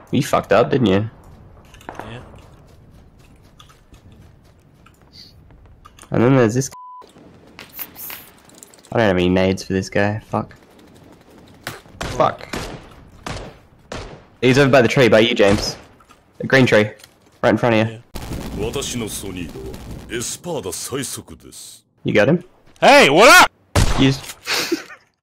You fucked up, didn't you? Yeah. And then there's this. I don't have any nades for this guy. Fuck. Fuck. He's over by the tree, by you, James. The green tree. Right in front of you. Yeah. You got him? Hey, what up? Used.